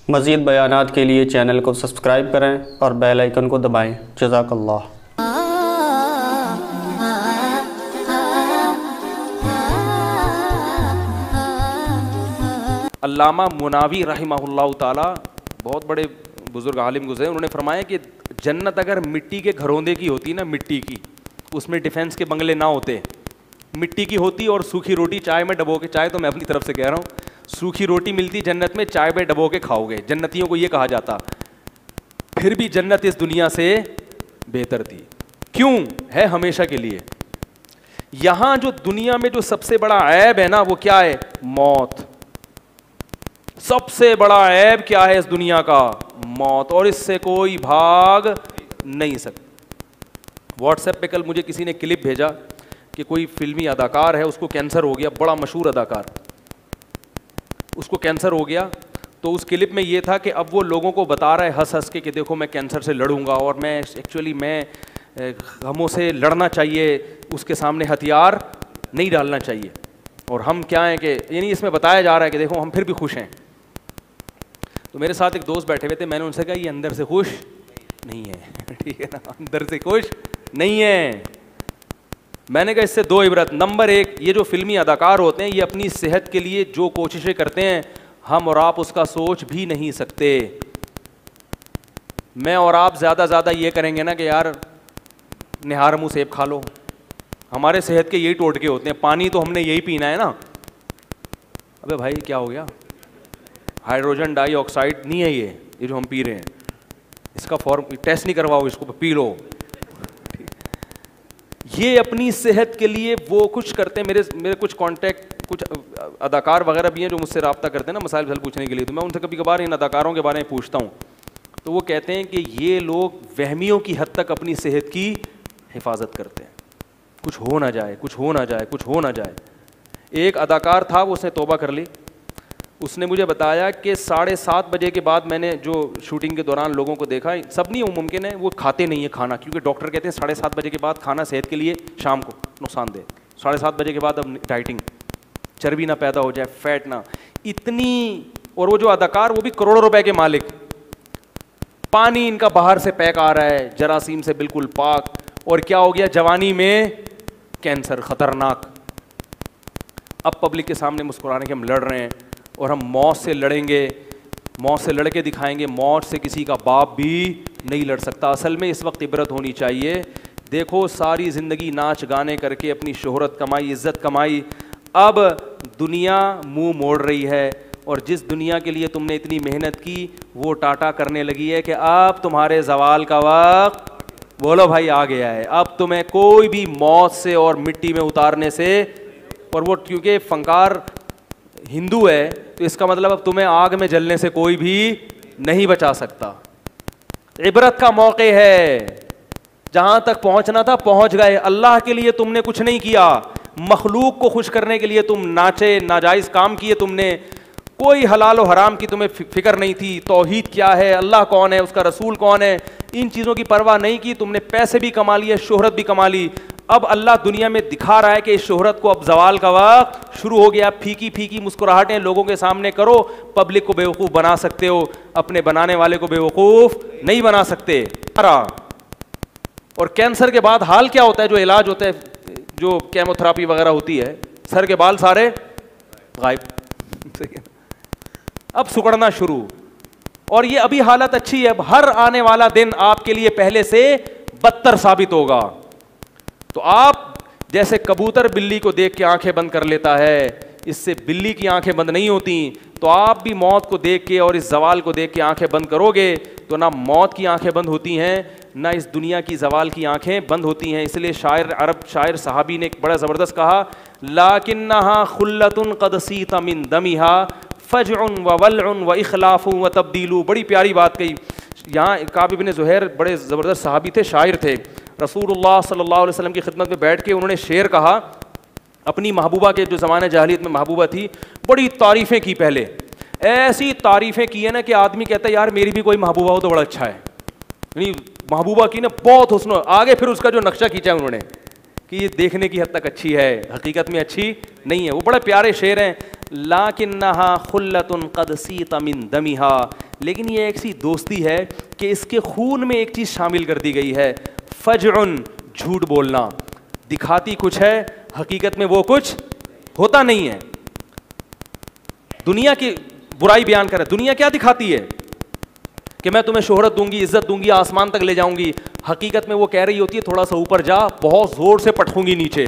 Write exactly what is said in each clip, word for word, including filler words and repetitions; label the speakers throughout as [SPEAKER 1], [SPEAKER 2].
[SPEAKER 1] मज़ीद बयानात के लिए चैनल को सब्सक्राइब करें और बेल आइकन को दबाएँ। जज़ाकल्लाह।
[SPEAKER 2] अल्लामा मुनावी रहमहुल्लाह ताला बहुत बड़े बुज़ुर्ग आलिम गुज़रे, उन्होंने फरमाया कि जन्नत अगर मिट्टी के घरोंदे की होती ना, मिट्टी की, उसमें डिफेंस के बंगले ना होते, मिट्टी की होती और सूखी रोटी चाय में डबो के, चाय तो मैं अपनी तरफ से कह रहा हूँ, सूखी रोटी मिलती जन्नत में, चाय में डबो के खाओगे, जन्नतियों को ये कहा जाता, फिर भी जन्नत इस दुनिया से बेहतर थी। क्यों है? हमेशा के लिए। यहाँ जो दुनिया में जो सबसे बड़ा ऐब है ना, वो क्या है? मौत। सबसे बड़ा ऐब क्या है इस दुनिया का? मौत। और इससे कोई भाग नहीं सकता। व्हाट्सएप पे कल मुझे किसी ने क्लिप भेजा कि कोई फिल्मी अदाकार है, उसको कैंसर हो गया, बड़ा मशहूर अदाकार, उसको कैंसर हो गया। तो उस क्लिप में ये था कि अब वो लोगों को बता रहा है हंस हंस के कि देखो मैं कैंसर से लड़ूंगा और मैं एक्चुअली मैं गमों से लड़ना चाहिए, उसके सामने हथियार नहीं डालना चाहिए। और हम क्या हैं कि यानी इसमें बताया जा रहा है कि देखो हम फिर भी खुश हैं। तो मेरे साथ एक दोस्त बैठे हुए थे, मैंने उनसे कहा ये अंदर से खुश नहीं है। ठीक है ना, अंदर से खुश नहीं है। मैंने कहा इससे दो इबरत। नंबर एक, ये जो फिल्मी अदाकार होते हैं ये अपनी सेहत के लिए जो कोशिशें करते हैं हम और आप उसका सोच भी नहीं सकते। मैं और आप ज़्यादा ज़्यादा ये करेंगे ना कि यार निहार मुँह सेब खा लो, हमारे सेहत के यही टोटके होते हैं। पानी तो हमने यही पीना है ना। अबे भाई क्या हो गया? हाइड्रोजन डाइऑक्साइड नहीं है ये ये जो हम पी रहे हैं, इसका फॉर्म टेस्ट नहीं करवाओ, इसको पी लो। ये अपनी सेहत के लिए वो कुछ करते हैं। मेरे मेरे कुछ कांटेक्ट, कुछ अदाकार वगैरह भी हैं जो मुझसे रब्ता करते हैं ना मसाइल हल पूछने के लिए, तो मैं उनसे कभी कभार इन अदाकारों के बारे में पूछता हूँ। तो वो कहते हैं कि ये लोग वहमियों की हद तक अपनी सेहत की हिफाजत करते हैं, कुछ हो ना जाए, कुछ हो ना जाए, कुछ हो ना जाए। एक अदाकार था, वो उसने तौबा कर ली। उसने मुझे बताया कि साढ़े सात बजे के बाद मैंने जो शूटिंग के दौरान लोगों को देखा, सब नहीं मुमकिन है वो खाते नहीं है खाना, क्योंकि डॉक्टर कहते हैं साढ़े सात बजे के बाद खाना सेहत के लिए शाम को नुकसानदेह। साढ़े सात बजे के बाद अब डाइटिंग, चर्बी ना पैदा हो जाए, फैट ना, इतनी। और वो जो अदाकार वो भी करोड़ों रुपए के मालिक, पानी इनका बाहर से पैक आ रहा है, जरासीम से बिल्कुल पाक। और क्या हो गया? जवानी में कैंसर, खतरनाक। अब पब्लिक के सामने मुस्कुराने के हम लड़ रहे हैं और हम मौत से लड़ेंगे, मौत से लड़ के दिखाएंगे। मौत से किसी का बाप भी नहीं लड़ सकता। असल में इस वक्त इबरत होनी चाहिए। देखो सारी ज़िंदगी नाच गाने करके अपनी शोहरत कमाई, इज़्ज़त कमाई, अब दुनिया मुंह मोड़ रही है। और जिस दुनिया के लिए तुमने इतनी मेहनत की वो टाटा करने लगी है कि अब तुम्हारे ज़वाल का वक्त, बोलो भाई, आ गया है। अब तुम्हें कोई भी मौत से और मिट्टी में उतारने से, और वो क्योंकि फंकार हिंदू है तो इसका मतलब अब तुम्हें आग में जलने से कोई भी नहीं बचा सकता। इबरत का मौके है, जहां तक पहुंचना था पहुंच गए। अल्लाह के लिए तुमने कुछ नहीं किया, मखलूक को खुश करने के लिए तुम नाचे, नाजायज काम किए तुमने, कोई हलाल और हराम की तुम्हें फिक्र नहीं थी। तौहीद क्या है, अल्लाह कौन है, उसका रसूल कौन है, इन चीज़ों की परवाह नहीं की। तुमने पैसे भी कमा लिए, शोहरत भी कमा ली। अब अल्लाह दुनिया में दिखा रहा है कि इस शोहरत को अब जवाल का वक्त शुरू हो गया। फीकी फीकी मुस्कुराहटें लोगों के सामने करो, पब्लिक को बेवकूफ़ बना सकते हो, अपने बनाने वाले को बेवकूफ़ नहीं बना सकते। और कैंसर के बाद हाल क्या होता है? जो इलाज होता है, जो केमोथेरापी वगैरह होती है, सर के बाल सारे गायब, अब सुकड़ना शुरू। और ये अभी हालत अच्छी है, अब हर आने वाला दिन आपके लिए पहले से बदतर साबित होगा। तो आप जैसे कबूतर बिल्ली को देख के आंखें बंद कर लेता है, इससे बिल्ली की आंखें बंद नहीं होती। तो आप भी मौत को देख के और इस जवाल को देख के आंखें बंद करोगे तो ना मौत की आंखें बंद होती हैं, ना इस दुनिया की जवाल की आंखें बंद होती हैं। इसलिए शायर, अरब शायर सहाबी ने एक बड़ा ज़बरदस्त कहा, लाकिन्नहा खुल्लतुन क़द सीता मिन दमिहा फजउन व वलउन व इखलाफु व तब्दीलु। बड़ी प्यारी बात कही। यहाँ काब इब्न ज़ुहैर बड़े ज़बरदस्त सहाबी थे, शायर थे। रसूलुल्लाह सल्लल्लाहु अलैहि वसल्लम की खिदमत में बैठ के उन्होंने शेर कहा, अपनी महबूबा के, जो ज़माने जाहिलियत में महबूबा थी, बड़ी तारीफ़ें की। पहले ऐसी तारीफ़ें की है ना कि आदमी कहता है यार मेरी भी कोई महबूबा हो तो बड़ा अच्छा है। यानी महबूबा की ना बहुत हुस्न। आगे फिर उसका जो नक्शा खींचा है उन्होंने कि ये देखने की हद तक अच्छी है, हकीकत में अच्छी नहीं है। वो बड़े प्यारे शेर हैं, लाकिन्नहा खुल्लतुन क़द सीता मिन दमिहा, लेकिन ये ऐसी दोस्ती है कि इसके खून में एक चीज़ शामिल कर दी गई है, फजउन, झूठ बोलना। दिखाती कुछ है, हकीकत में वो कुछ होता नहीं है। दुनिया की बुराई बयान कर रहा है, दुनिया क्या दिखाती है कि मैं तुम्हें शोहरत दूंगी, इज्जत दूंगी, आसमान तक ले जाऊंगी। हकीकत में वो कह रही होती है थोड़ा सा ऊपर जा, बहुत जोर से पटकूंगी नीचे।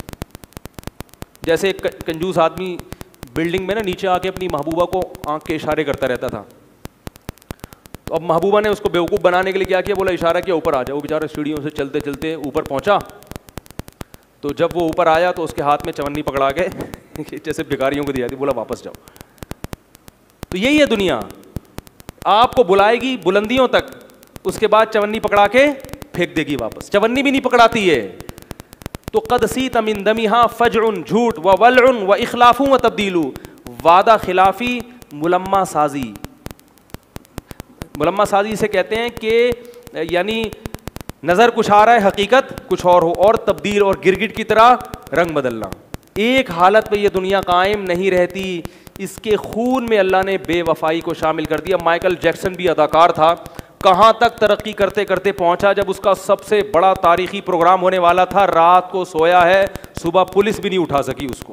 [SPEAKER 2] जैसे एक कंजूस आदमी बिल्डिंग में ना नीचे आके अपनी महबूबा को आंख के इशारे करता रहता था। तो अब महबूबा ने उसको बेवकूफ़ बनाने के लिए क्या किया, बोला इशारा किया ऊपर आ जाओ। बेचारा सीढ़ियों से चलते चलते ऊपर पहुंचा। तो जब वो ऊपर आया तो उसके हाथ में चवन्नी पकड़ा के जैसे भिखारियों को दिया थी, बोला वापस जाओ। तो यही है दुनिया, आपको बुलाएगी बुलंदियों तक, उसके बाद चवन्नी पकड़ा के फेंक देगी वापस। चवन्नी भी नहीं पकड़ाती है। तो कदसी तमिन दमिहा फजउन, झूठ, व वलउन व इखलाफू व तब्दीलू, वादा खिलाफी, मुलम्मा साजी। मुलम्मा साजी से कहते हैं कि यानी नज़र कुछ आ रहा है, हकीकत कुछ और हो, और तब्दील और गिरगिट की तरह रंग बदलना। एक हालत पे ये दुनिया कायम नहीं रहती। इसके खून में अल्लाह ने बेवफाई को शामिल कर दिया। माइकल जैक्सन भी अदाकार था, कहाँ तक तरक्की करते करते पहुंचा, जब उसका सबसे बड़ा तारीखी प्रोग्राम होने वाला था, रात को सोया है, सुबह पुलिस भी नहीं उठा सकी उसको।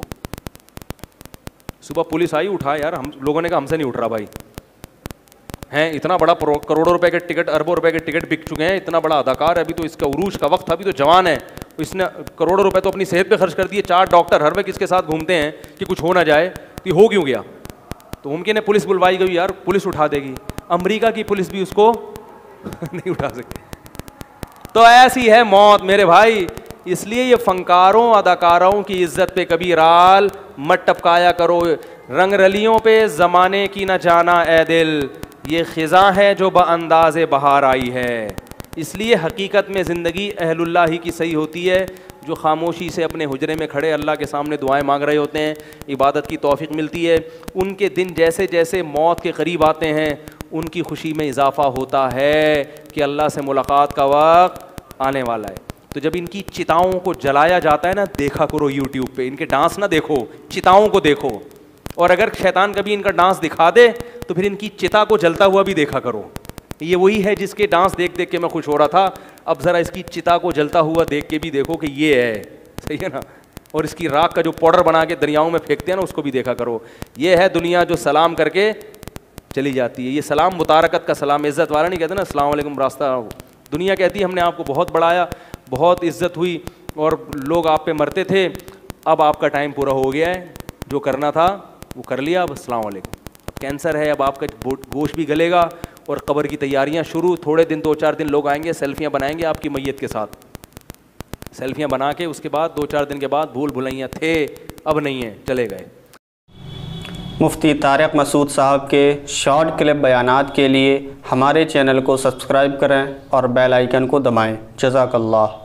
[SPEAKER 2] सुबह पुलिस आई, उठा यार, हम लोगों ने कहा हमसे नहीं उठ रहा भाई, हैं इतना बड़ा करोड़ों रुपए के टिकट, अरबों रुपए के टिकट बिक चुके हैं, इतना बड़ा अदाकार है, अभी तो इसका उरूज का वक्त था, अभी तो जवान है, इसने करोड़ों रुपए तो अपनी सेहत पे खर्च कर दिए। चार डॉक्टर हर वक्त इसके साथ घूमते हैं कि कुछ हो ना जाए, तो ये हो क्यों गया? तो मुमकिन है पुलिस बुलवाई गई, यार पुलिस उठा देगी। अमेरिका की पुलिस भी उसको नहीं उठा सकती। तो ऐसी है मौत मेरे भाई। इसलिए ये फनकारों अदाकारों की इज्जत पे कभी राल मत टपकाया करो। रंग रलियों पे ज़माने की न जाना ए दिल, ये ख़िज़ा है जो बअंदाज़े बहार आई है। इसलिए हकीकत में ज़िंदगी अहलुल्लाह ही की सही होती है, जो खामोशी से अपने हुजरे में खड़े अल्लाह के सामने दुआएं मांग रहे होते हैं, इबादत की तौफीक मिलती है। उनके दिन जैसे जैसे मौत के करीब आते हैं, उनकी खुशी में इजाफ़ा होता है कि अल्लाह से मुलाकात का वक्त आने वाला है। तो जब इनकी चिताओं को जलाया जाता है ना, देखा करो यूट्यूब पे, इनके डांस ना देखो, चिताओं को देखो। और अगर शैतान कभी इनका डांस दिखा दे तो फिर इनकी चिता को जलता हुआ भी देखा करो। ये वही है जिसके डांस देख देख के मैं खुश हो रहा था, अब ज़रा इसकी चिता को जलता हुआ देख के भी देखो कि ये है, सही है ना। और इसकी राख का जो पाउडर बना के दरियाओं में फेंकते हैं ना, उसको भी देखा करो। ये है दुनिया जो सलाम करके चली जाती है। ये सलाम मुतारकत का सलाम, इज़्ज़त वाला नहीं कहते ना, अस्सलाम वालेकुम रास्ता। दुनिया कहती है हमने आपको बहुत बढ़ाया, बहुत इज्जत हुई और लोग आप पे मरते थे, अब आपका टाइम पूरा हो गया है, जो करना था वो कर लिया, अब अस्सलाम वालेकुम। अब कैंसर है, अब आपका गोश्त भी गलेगा और कब्र की तैयारियां शुरू। थोड़े दिन, दो चार दिन लोग आएंगे, सेल्फियां बनाएंगे आपकी मैयत के साथ, सेल्फियां बना के उसके बाद दो चार दिन के बाद भूल भुलैया थे, अब नहीं है, चले गए।
[SPEAKER 1] मुफ्ती तारिक मसूद साहब के शॉर्ट क्लिप बयानात के लिए हमारे चैनल को सब्सक्राइब करें और बेल आइकन को दबाएं। जज़ाकल्लाह।